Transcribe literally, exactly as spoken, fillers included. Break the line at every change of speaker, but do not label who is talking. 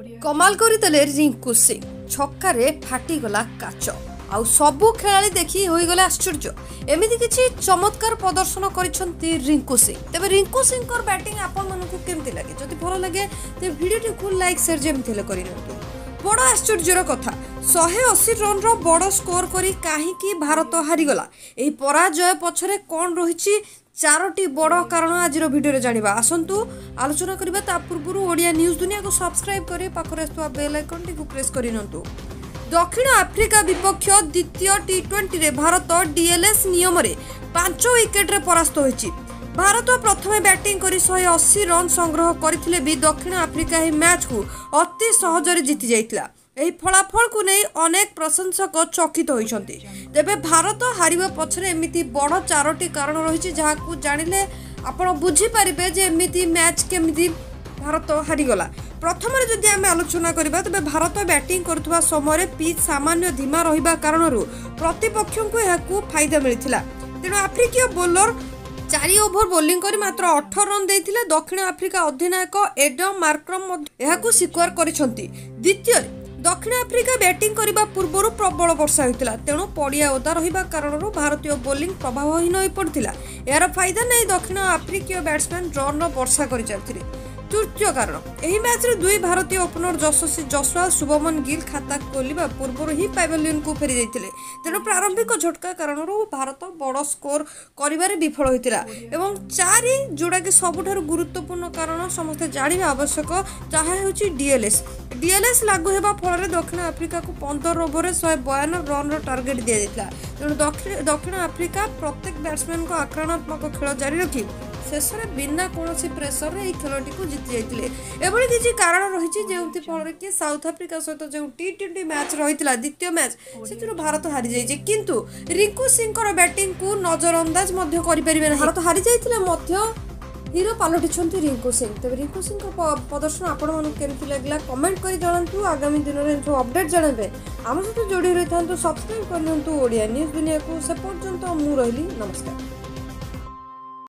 कमाल करते रिंकू सिंह छक्का फाटीगला काच आउ सबू खेला देखी होगले आश्चर्य एमती किसी चमत्कार प्रदर्शन कर रिंकू सिंह तेज रिंकू सिंह बैटिंग आपण मानक केमती लगे जदि भल लगे तो भिडियो को लाइक सेयार जमी कर बड़ आश्चर्यर कथा शहे अशी रन रो बड़ स्कोर करी कहीं भारत हारीगला यह पराजय पछरे कौन रही चारोटी बड़ कारण आज भिडियो जानिबा आसंतु आलोचना करबा ता पूर्व ओडिया न्यूज दुनिया को सब्सक्राइब करी पाखरे आसुवा बेल आइकन टी को प्रेस करि नंतु। दक्षिण आफ्रिका विपक्ष द्वितीय टी ट्वेंटी रे भारत डीएलएस नियम रे पांच विकेट रे परास्त होइछि। भारत प्रथमे बैटिंग करी शहे अशी रन संग्रह करथिले भी दक्षिण आफ्रिका ही मैच को अति सहजरे जीति जाइतिला। एही फलाफल को नहीं अनेक प्रशंसक चकित होइछन्ति। तेबे भारत हारिबा पछरे एमिति बड़ चारोटी कारण रहिछि जहाकू जानिले आपण बुझी परिबे जे एमिति मैच केमिति भारत हारिगला। प्रथम जदि आम आलोचना करबा तबे भारत बैटिंग करथुवा समय पिच सामान्य धीमा रहिबा कारणरू प्रतिपक्ष को एहाकू फायदा मिलिथिला। तेणु आफ्रिकीय बोलर चारि ओभर बोलिंग करी मात्र अठारह रन देथिले। दक्षिण आफ्रिका अधिनायक एडम मार्क्रम एहाकू स्वीकार करिसंती। द्वितीय दक्षिण आफ्रिका बैटिंग करने पूर्व प्रबल वर्षा होता तेणु पड़िया ओदा रहा कारण भारतीय बोलिंग प्रभावहीन हो पड़ता। यार फायदा नहीं दक्षिण आफ्रिकीय बैट्समैन रन वर्षा कर चलते। तृतीय कारण यही मैच रे दुई भारतीय ओपनर यशस्वी जसवाल शुभमन गिल खाता खोलने पूर्व ही पैवेलियन को फेरी जाते तेणु प्रारंभिक झटका कारण भारत बड़ स्कोर कर विफल होता एवं चारि जोड़ा कि सबुठारु गुरुत्वपूर्ण कारण समस्ते जानिबा आवश्यक जहाँ हूँ डीएलएस डीएलएस लागू होगा फल दक्षिण आफ्रिका को पंद्रह ओवर शहे बयानबे रन टार्गेट दि जाता तेणु दक्षिण दक्षिण आफ्रिका प्रत्येक बैट्समैन को आक्रामक खेल जारी रखी शेष में बिना कौन प्रेसर रे खेलटी को जीति जाते एभली किसी कारण रही जो फल कि साउथ आफ्रिका सहित जो टी ट्वेंटी मैच रही द्वितीय मैच से भारत हारी जाइए किंतु रिंकू सिंह बैटिंग को नजरअंदाज कर भारत हारी जाइए हीरो पलटि रिंकू सिंह तेज रिंकू सिंह प्रदर्शन आपण केमती लगला कमेंट कर जनातु आगामी दिन में जो अपडेट जानबे आम सहित जोड़ी रही था सब्सक्राइब कर ओडिया न्यूज दुनिया को से पर्यंत मु रही नमस्कार।